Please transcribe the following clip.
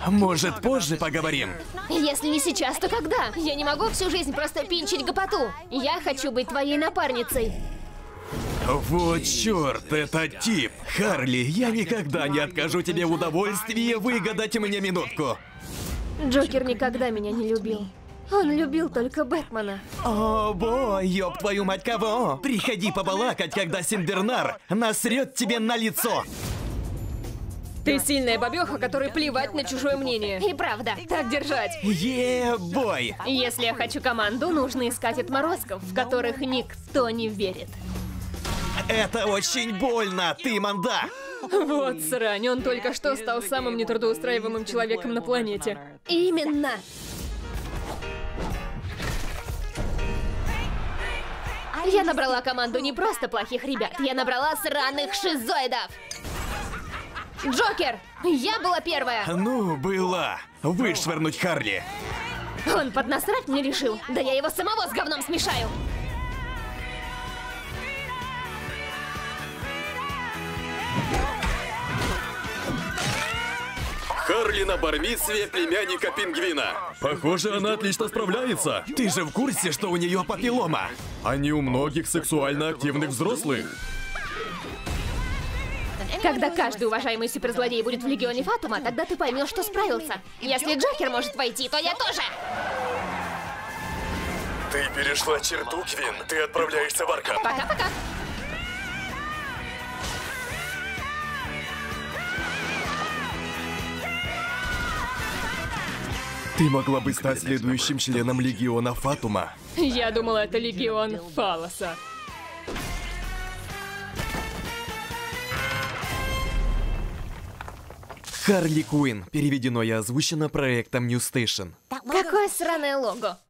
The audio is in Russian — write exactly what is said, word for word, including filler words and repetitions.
Может, позже поговорим? Если не сейчас, то когда? Я не могу всю жизнь просто пинчить гопоту. Я хочу быть твоей напарницей. Вот черт, это тип. Харли, я никогда не откажу тебе в удовольствии выгадать мне минутку. Джокер никогда меня не любил. Он любил только Бэтмена. О, бой, ёб твою мать, кого? Приходи побалакать, когда Синбернар насрет тебе на лицо. Ты сильная бабёха, которой плевать на чужое мнение. И правда. Так держать. Е-бой. Если я хочу команду, нужно искать отморозков, в которых никто не верит. Это очень больно, ты манда. Вот срань, он только что стал самым нетрудоустраиваемым человеком на планете. Именно. Я набрала команду не просто плохих ребят, я набрала сраных шизоидов. Джокер! Я была первая! Ну, была. Вышвырнуть Харли. Он поднасрать мне решил. Да я его самого с говном смешаю. Харли на бар-мицве племянника пингвина. Похоже, она отлично справляется. Ты же в курсе, что у нее папиллома? Они у многих сексуально активных взрослых. Когда каждый уважаемый суперзлодей будет в Легионе Фатума, тогда ты поймешь, что справился. Если Джокер может войти, то я тоже. Ты перешла черту, Квин. Ты отправляешься в Аркам. Пока-пока. Ты могла бы стать следующим членом Легиона Фатума. Я думала, это Легион Фалоса. Харли Куинн. Переведено и озвучено проектом New Station. Какое сраное лого.